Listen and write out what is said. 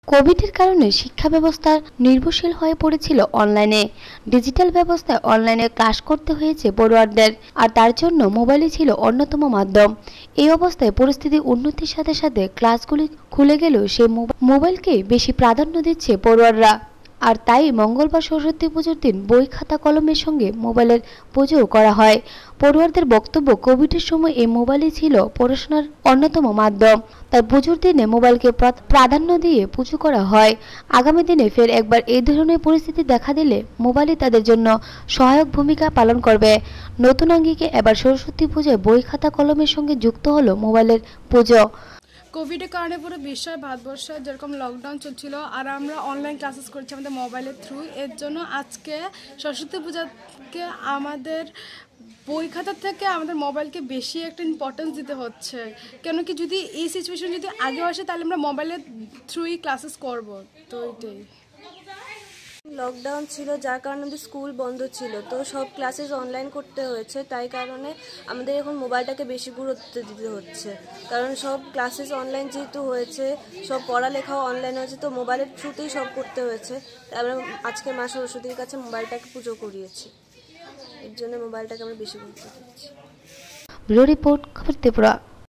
কোভিডের কারণে শিক্ষা ব্যবস্থা নির্ভরশীল হয়ে পড়েছিল অনলাইনে। ডিজিটাল ব্যবস্থায় অনলাইনে ক্লাস করতে হয়েছে পড়ুয়ারদের, আর তার জন্য মোবাইলই ছিল অন্যতম মাধ্যম। এই অবস্থায় পরিস্থিতি উন্নতির সাথে সাথে ক্লাসগুলি খুলে গেলেও সেই মোবাইলকে বেশি প্রাধান্য দিচ্ছে পড়ুয়াররা। আর তাই মঙ্গলবার সরস্বতী পুজোর দিন বই খাতা কলমের সঙ্গে মোবাইলের পুজোও করা হয়। পড়ুয়ারদের বক্তব্য, কোভিডের সময় এই মোবাইলই ছিল পড়াশোনার অন্যতম মাধ্যম, তাই পুজোর দিনে মোবাইলকে প্রাধান্য দিয়ে পুজো করা হয়। আগামী দিনে ফের একবার এই ধরনের পরিস্থিতি দেখা দিলে মোবাইলই তাদের জন্য সহায়ক ভূমিকা পালন করবে। নতুন আঙ্গিকে এবার সরস্বতী পূজায় বই খাতা কলমের সঙ্গে যুক্ত হলো মোবাইলের পুজো। কোভিডের কারণে পুরো বিশ্বের ভারতবর্ষে যেরকম লকডাউন চলছিল, আর আমরা অনলাইন ক্লাসেস করছি আমাদের মোবাইলের থ্রু। এর জন্য আজকে সরস্বতী পূজাকে আমাদের বই খাতার থেকে আমাদের মোবাইলকে বেশি একটা ইম্পর্টেন্স দিতে হচ্ছে। কেন কি, যদি এই সিচুয়েশন যদি আগে আসে তাহলে আমরা মোবাইলের থ্রুই ক্লাসেস করব। তো এটাই লকডাউন ছিল, যার কারণে আমাদের স্কুল বন্ধ ছিল, তো সব ক্লাসেস অনলাইন করতে হয়েছে। তাই কারণে আমাদের এখন মোবাইলটাকে বেশি গুরুত্ব দিতে হচ্ছে, কারণ সব ক্লাসেস অনলাইন যেহেতু হয়েছে, সব পড়ালেখাও অনলাইন হয়েছে, তো মোবাইলের থ্রুতেই সব করতে হয়েছে। তাই আমরা আজকে মা সরস্বতীর কাছে মোবাইলটাকে পুজো করিয়েছি, এর জন্য মোবাইলটাকে আমরা বেশি গুরুত্ব দিচ্ছি। ব্যুরো রিপোর্ট, খবর ত্রিপুরা।